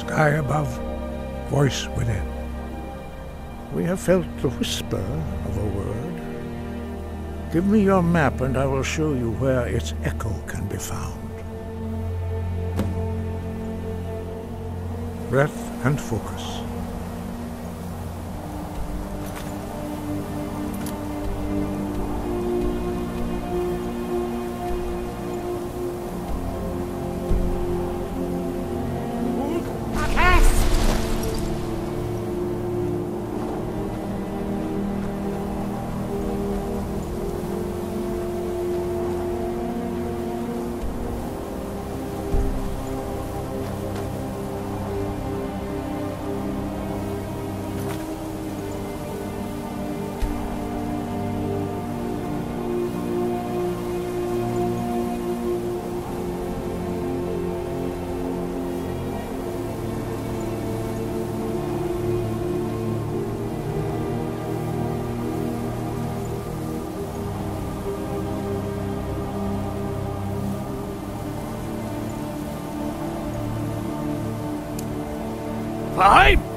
Sky above, voice within. We have felt the whisper of a word. Give me your map and I will show you where its echo can be found. Breath and focus. Fine!